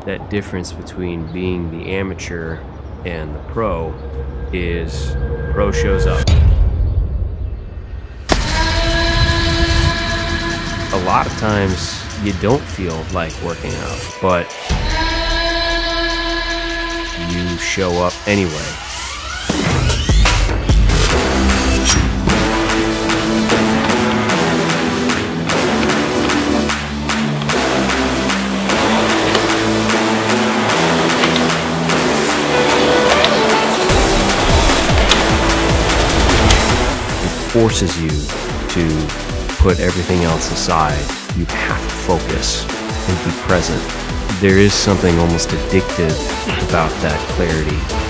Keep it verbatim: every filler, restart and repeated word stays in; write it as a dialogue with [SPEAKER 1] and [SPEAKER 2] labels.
[SPEAKER 1] that difference between being the amateur and the pro is pro shows up. A lot of times you don't feel like working out, but you show up anyway. Forces you to put everything else aside. You have to focus and be present. There is something almost addictive about that clarity.